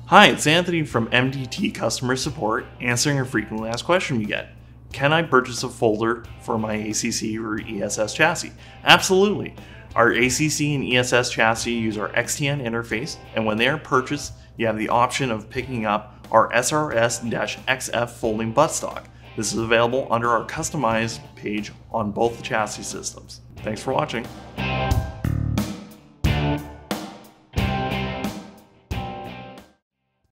Hi, it's Anthony from MDT Customer Support, answering a frequently asked question we get. Can I purchase a folder for my ACC or ESS chassis? Absolutely. Our ACC and ESS chassis use our XTN interface, and when they are purchased, you have the option of picking up our SRS-XF folding buttstock. This is available under our customized page on both chassis systems. Thanks for watching.